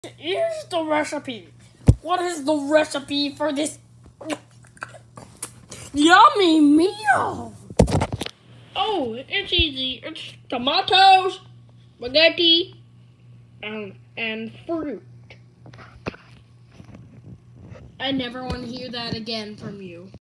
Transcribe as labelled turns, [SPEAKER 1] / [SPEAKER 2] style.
[SPEAKER 1] Here's the recipe. What is the recipe for this yummy meal? Oh, it's easy. It's tomatoes, spaghetti, and fruit. I never want to hear that again from you.